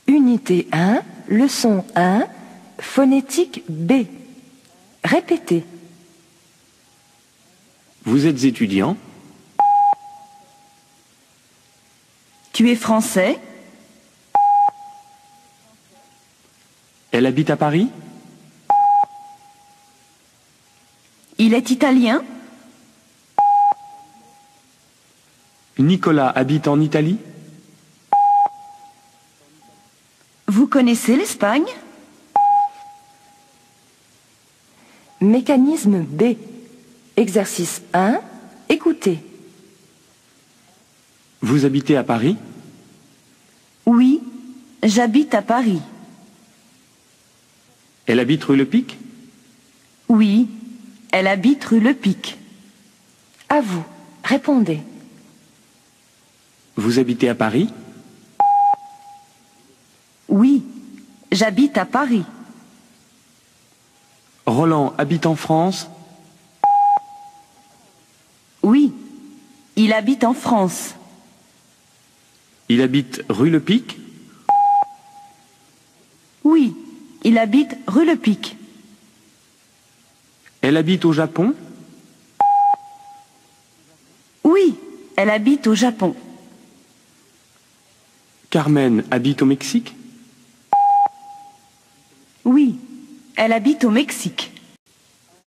Unité 1, leçon 1, phonétique B. Répétez. Vous êtes étudiant? Tu es français? Elle habite à Paris? Il est italien? Nicolas habite en Italie? Vous connaissez l'Espagne? Mécanisme B. Exercice 1, écoutez. Vous habitez à Paris? Oui, j'habite à Paris. Elle habite rue Le Pic? Oui, elle habite rue Le Pic. À vous, répondez. Vous habitez à Paris? Oui, j'habite à Paris. Roland habite en France? Oui, il habite en France. Il habite rue Le Pic? Oui, il habite rue Le Pic. Elle habite au Japon? Oui, elle habite au Japon. Carmen habite au Mexique? Oui, elle habite au Mexique.